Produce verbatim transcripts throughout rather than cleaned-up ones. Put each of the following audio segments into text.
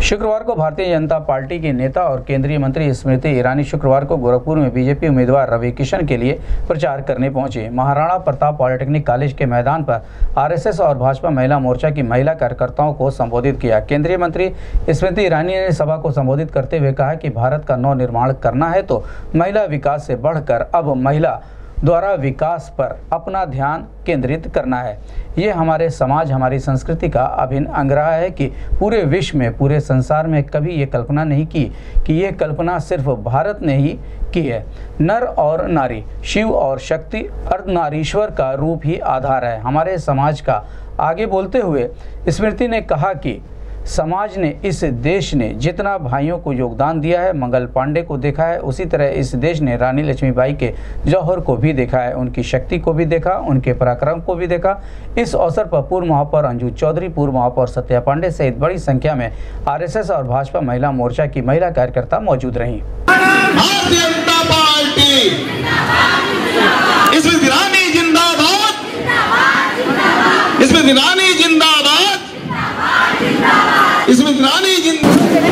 शुक्रवार को भारतीय जनता पार्टी के नेता और केंद्रीय मंत्री स्मृति ईरानी शुक्रवार को गोरखपुर में बीजेपी उम्मीदवार रवि किशन के लिए प्रचार करने पहुंचे। महाराणा प्रताप पॉलिटेक्निक कॉलेज के मैदान पर आरएसएस और भाजपा महिला मोर्चा की महिला कार्यकर्ताओं को संबोधित किया। केंद्रीय मंत्री स्मृति ईरानी ने सभा को संबोधित करते हुए कहा कि भारत का नव निर्माण करना है तो महिला विकास से बढ़कर अब महिला द्वारा विकास पर अपना ध्यान केंद्रित करना है। ये हमारे समाज, हमारी संस्कृति का अभिन्न अंग रहा है कि पूरे विश्व में, पूरे संसार में कभी ये कल्पना नहीं की कि ये कल्पना सिर्फ भारत ने ही की है। नर और नारी, शिव और शक्ति, अर्धनारीश्वर का रूप ही आधार है हमारे समाज का। आगे बोलते हुए स्मृति ने कहा कि समाज ने, इस देश ने जितना भाइयों को योगदान दिया है, मंगल पांडे को देखा है, उसी तरह इस देश ने रानी लक्ष्मीबाई के जौहर को भी देखा है, उनकी शक्ति को भी देखा, उनके पराक्रम को भी देखा। इस अवसर पर पूर्व महापौर अंजू चौधरी, पूर्व महापौर सत्या पांडे सहित बड़ी संख्या में आरएसएस और भाजपा महिला मोर्चा की महिला कार्यकर्ता मौजूद रहीं। भारतीय जनता पार्टी स्मृति ईरानी जिंदाबाद, स्मृति ईरानी जिंदाबाद, स्मृति ईरानी जिंदाबाद।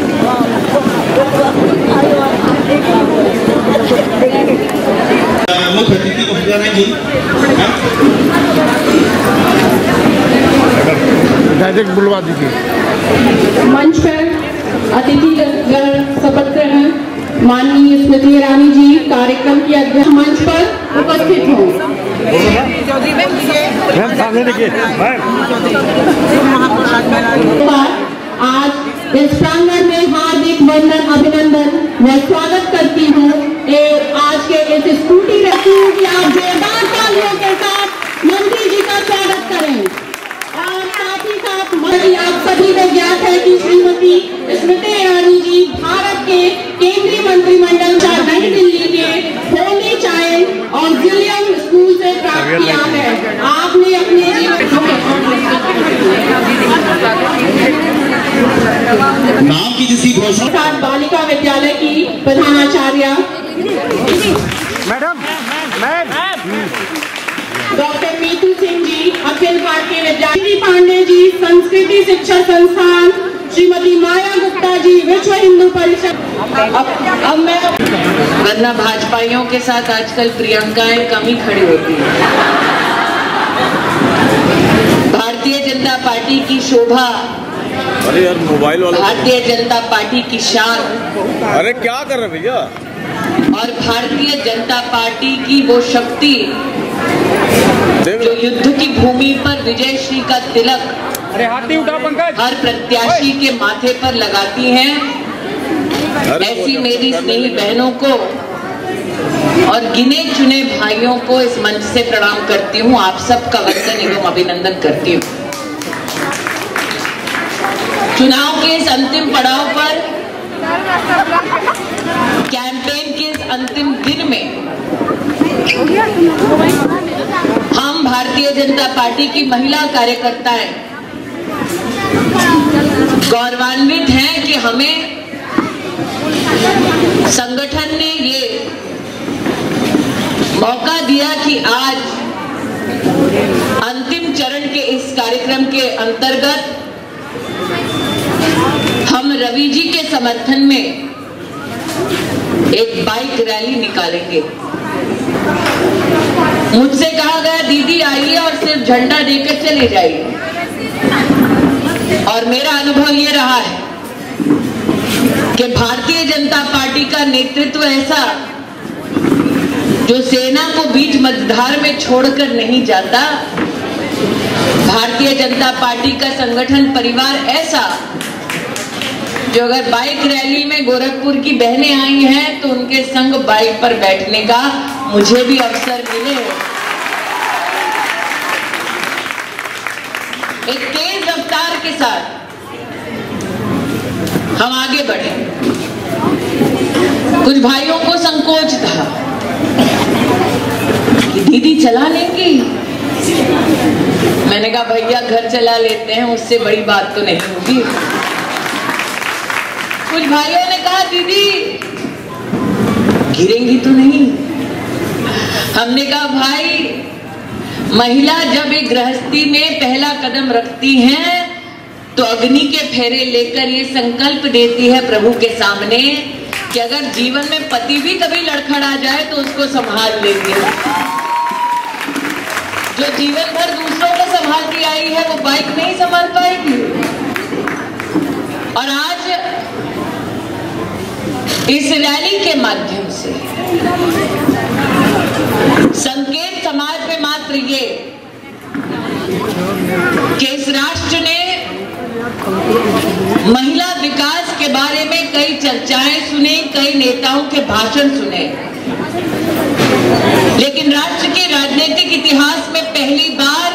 मुख्य अतिथि को बुलाना जी, डायरेक्ट बुलवा दीजिए। मंच पर अतिथिगण शपथ ग्रहण माननीय स्मृति ईरानी जी कार्यक्रम की अध्यक्ष मंच पर उपस्थित हों। आज इस प्रांगण में हार्दिक वंदन, अभिनंदन मैं स्वागत करती हूँ। आज के इस स्कूटी रखी हूँ कि आप जोरदार तालियों के साथ मंत्री जी का स्वागत करें। और साथ ही साथ आप सभी को ज्ञात है कि श्रीमती स्मृति ईरानी जी भारत के केंद्रीय मंत्रिमंडल का नई दिल्ली के होली चाइल्ड और विलियम स्कूल से प्राप्त किया है। आपने अपने जीवन नाम की जिसी घोषणा बालिका विद्यालय की प्रधानाचार्य मैडम डॉक्टर मीतू सिंह जी, अखिल भारतीय विद्यार्थी पांडे जी, संस्कृति शिक्षा संस्थान, श्रीमती माया गुप्ता जी, विश्व हिंदू परिषद। अब, अब मैं वरना भाजपाइयों के साथ आजकल प्रियंकाएं कम ही खड़ी होती हैं। भारतीय जनता पार्टी की शोभा, अरे यार मोबाइल वाला, भारतीय जनता पार्टी की शान, अरे क्या कर रहे भैया, और भारतीय जनता पार्टी की वो शक्ति जो युद्ध की भूमि पर विजय श्री का तिलक अरे हाथी उठा पंकज, हर प्रत्याशी के माथे पर लगाती हैं। ऐसी मेरी स्नेही बहनों को और गिने चुने भाइयों को इस मंच से प्रणाम करती हूँ। आप सबका वंदन एवं अभिनंदन करती हूँ। चुनाव के इस अंतिम पड़ाव पर, कैंपेन के इस अंतिम दिन में हम भारतीय जनता पार्टी की महिला कार्यकर्ताएं गौरवान्वित हैं कि हमें संगठन ने ये मौका दिया कि आज अंतिम चरण के इस कार्यक्रम के अंतर्गत हम रवि जी के समर्थन में एक बाइक रैली निकालेंगे। मुझसे कहा गया दीदी आइए और सिर्फ झंडा देकर चले जाइए, और मेरा अनुभव ये रहा है कि भारतीय जनता पार्टी का नेतृत्व ऐसा जो सेना को बीच मझधार में छोड़कर नहीं जाता, भारतीय जनता पार्टी का संगठन परिवार ऐसा जो अगर बाइक रैली में गोरखपुर की बहनें आई हैं तो उनके संग बाइक पर बैठने का मुझे भी अवसर मिले। एक तेज रफ्तार के साथ हम आगे बढ़े। कुछ भाइयों को संकोच था कि दीदी चला लेंगी। मैंने कहा भैया घर चला लेते हैं, उससे बड़ी बात तो नहीं होगी। कुछ भाइयों ने कहा दीदी गिरेंगी तो नहीं। हमने कहा भाई महिला जब एक गृहस्थी में पहला कदम रखती हैं तो अग्नि के फेरे लेकर ये संकल्प देती है प्रभु के सामने कि अगर जीवन में पति भी कभी लड़खड़ा जाए तो उसको संभाल लेंगे। जो जीवन भर दूसरों को संभालती आई है वो बाइक नहीं संभाल पाएगी। और आज इस रैली के माध्यम से संकेत समाज में मात्र ये कि इस राष्ट्र ने महिला विकास के बारे में कई चर्चाएं सुनी, कई नेताओं के भाषण सुने, लेकिन राष्ट्र के राजनीतिक इतिहास में पहली बार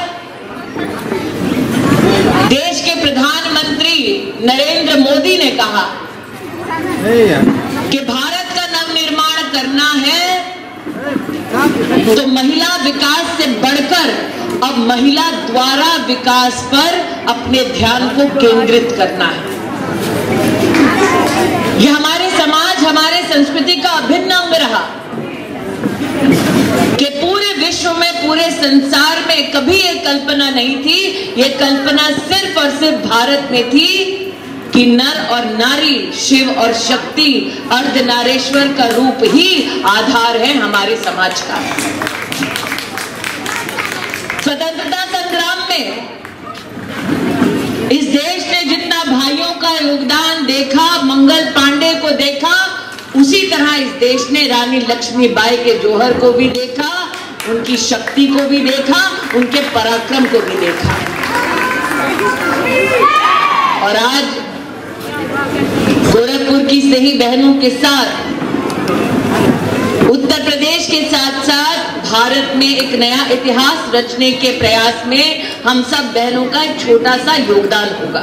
देश के प्रधानमंत्री नरेंद्र मोदी ने कहा कि भारत का नवनिर्माण करना है तो महिला विकास से बढ़कर अब महिला द्वारा विकास पर अपने ध्यान को केंद्रित करना है। यह हमारे समाज, हमारे संस्कृति का अभिन्न अंग रहा कि पूरे विश्व में, पूरे संसार में कभी ये कल्पना नहीं थी, ये कल्पना सिर्फ और सिर्फ भारत में थी कि नर और नारी, शिव और शक्ति, अर्धनारेश्वर का रूप ही आधार है हमारे समाज का। स्वतंत्रता संग्राम में इस देश ने जितना भाइयों का योगदान देखा, मंगल पांडे को देखा, उसी तरह इस देश ने रानी लक्ष्मीबाई के जौहर को भी देखा, उनकी शक्ति को भी देखा, उनके पराक्रम को भी देखा। और आज गोरखपुर की सही बहनों के साथ उत्तर प्रदेश के साथ साथ भारत में एक नया इतिहास रचने के प्रयास में हम सब बहनों का एक छोटा सा योगदान होगा।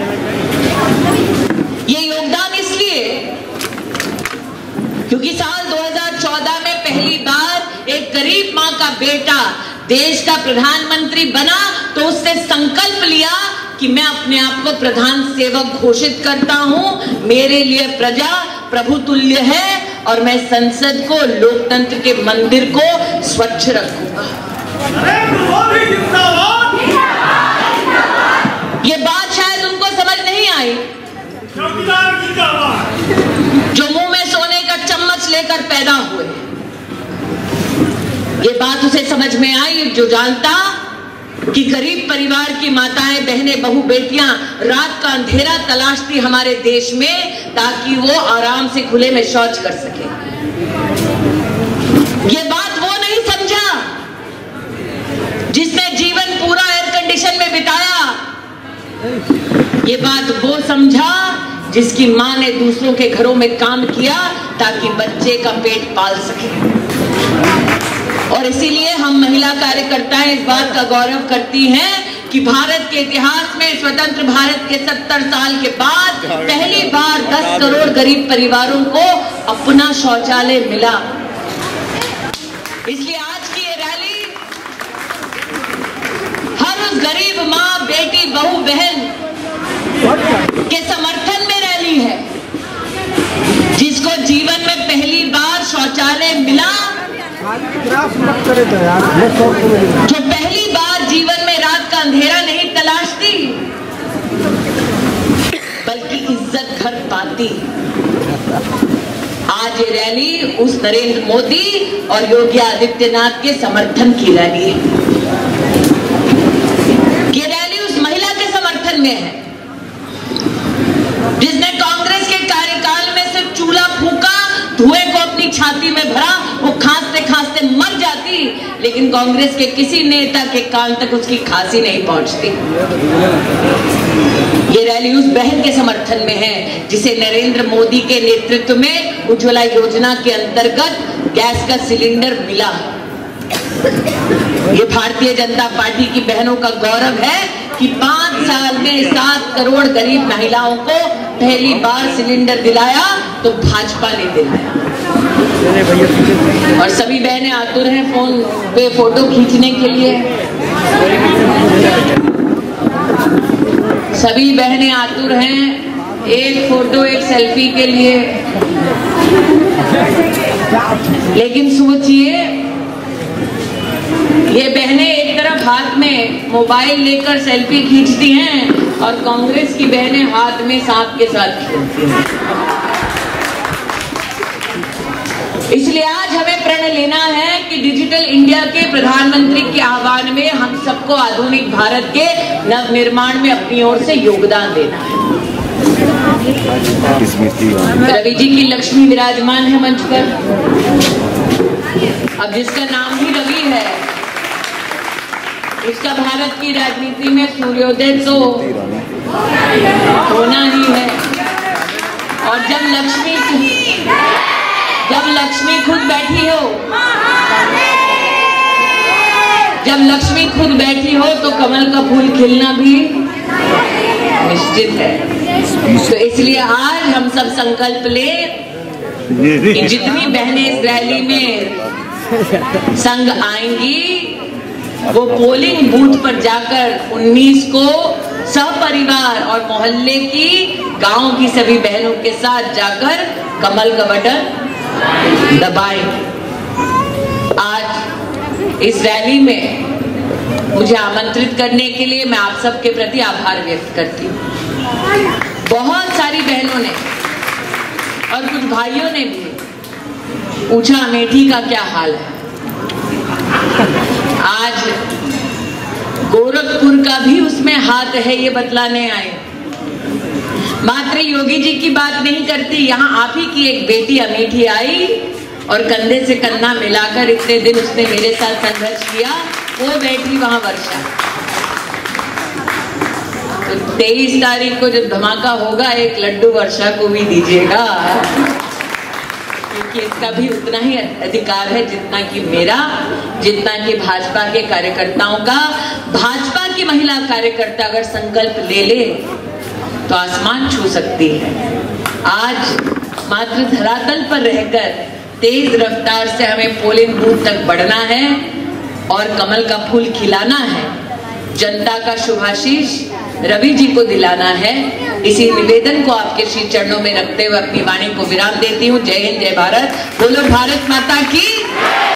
ये योगदान इसलिए क्योंकि साल दो हज़ार चौदह में पहली बार एक गरीब मां का बेटा देश का प्रधानमंत्री बना तो उसने संकल्प लिया कि मैं अपने आप को प्रधान सेवक घोषित करता हूं, मेरे लिए प्रजा प्रभु तुल्य है और मैं संसद को, लोकतंत्र के मंदिर को स्वच्छ रखूंगा। ये बात शायद उनको समझ नहीं आई जो मुंह में सोने का चम्मच लेकर पैदा हुए। ये बात उसे समझ में आई जो जानता कि गरीब परिवार की माताएं, बहनें, बहू, बेटियां रात का अंधेरा तलाशती हमारे देश में ताकि वो आराम से खुले में शौच कर सके। ये बात वो नहीं समझा जिसने जीवन पूरा एयर कंडीशन में बिताया। ये बात वो समझा जिसकी मां ने दूसरों के घरों में काम किया ताकि बच्चे का पेट पाल सके। और इसीलिए हम महिला कार्यकर्ताएं इस बात का गौरव करती हैं कि भारत के इतिहास में, स्वतंत्र भारत के सत्तर साल के बाद पहली बार दस करोड़ गरीब परिवारों को अपना शौचालय मिला। इसलिए आज की ये रैली हर उस गरीब माँ, बेटी, बहू, बहन के समर्थन में रैली है जिसको जीवन में पहली बार शौचालय मिला, जो पहली बार जीवन में रात का अंधेरा नहीं तलाशती बल्कि इज्जत घर पाती। आज ये रैली उस नरेंद्र मोदी और योगी आदित्यनाथ के समर्थन की रैली है। ये रैली उस महिला के समर्थन में है जिसने कांग्रेस के कार्यकाल में सिर्फ चूल्हा फूका, धुएं को अपनी छाती में भरा, वो खांसते खांसते मर जाती, लेकिन कांग्रेस के किसी नेता के कान तक उसकी खांसी नहीं पहुंचती। ये रैली उस बहन के समर्थन में है जिसे नरेंद्र मोदी के नेतृत्व में उज्ज्वला योजना के अंतर्गत गैस का सिलेंडर मिला। ये भारतीय जनता पार्टी की बहनों का गौरव है कि पांच साल में सात करोड़ गरीब महिलाओं को पहली बार सिलेंडर दिलाया तो भाजपा ने दिलाया। और सभी बहनें आतुर हैं फोन पे फोटो खींचने के लिए। सभी बहनें आतुर हैं एक फोटो, एक सेल्फी के लिए। लेकिन सोचिए, ये बहनें एक तरफ तरफ हाथ में मोबाइल लेकर सेल्फी खींचती हैं और कांग्रेस की बहनें हाथ में सांप के साथ खेलती हैं। इसलिए आज हमें प्रण लेना है कि डिजिटल इंडिया के प्रधानमंत्री के आह्वान में हम सबको आधुनिक भारत के नव निर्माण में अपनी ओर से योगदान देना है। रवि जी की लक्ष्मी विराजमान है मंच पर। अब जिसका नाम ही रवि है उसका भारत की राजनीति में सूर्योदय तो होना ही है। और जब लक्ष्मी जब लक्ष्मी खुद बैठी हो जब लक्ष्मी खुद बैठी हो तो कमल का फूल खिलना भी निश्चित है। तो इसलिए आज हम सब संकल्प ले कि जितनी बहनें इस रैली में संग आएंगी वो पोलिंग बूथ पर जाकर उन्नीस को सपरिवार और मोहल्ले की गांव की सभी बहनों के साथ जाकर कमल का बटन दबाएं। आज इस रैली में मुझे आमंत्रित करने के लिए मैं आप सबके प्रति आभार व्यक्त करती हूँ। बहुत सारी बहनों ने और कुछ भाइयों ने भी पूछा अमेठी का क्या हाल है। आज गोरखपुर का भी उसमें हाथ है ये बतलाने आए। मात्र योगी जी की बात नहीं करती, यहाँ आप ही की एक बेटी अमेठी आई और कंधे से कंधा मिलाकर इतने दिन उसने मेरे साथ संघर्ष किया। वो बैठी वहां वर्षा। तो तेईस तारीख को जब धमाका होगा एक लड्डू वर्षा को भी दीजिएगा, क्योंकि इसका भी उतना ही अधिकार है जितना कि मेरा, जितना कि भाजपा के कार्यकर्ताओं का। भाजपा की महिला कार्यकर्ता अगर संकल्प ले ले तो आसमान छू सकती है। आज मात्र धरातल पर रहकर तेज रफ्तार से हमें पोलिंग बूथ तक बढ़ना है और कमल का फूल खिलाना है। जनता का शुभाशीष रवि जी को दिलाना है। इसी निवेदन को आपके श्री चरणों में रखते हुए अपनी वाणी को विराम देती हूँ। जय हिंद, जय भारत। बोलो भारत माता की।